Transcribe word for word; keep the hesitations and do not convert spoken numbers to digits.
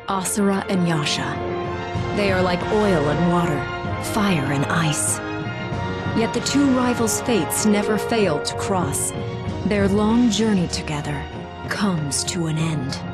Asura and Yasha. They are like oil and water, fire and ice. Yet the two rivals' fates never fail to cross. Their long journey together comes to an end.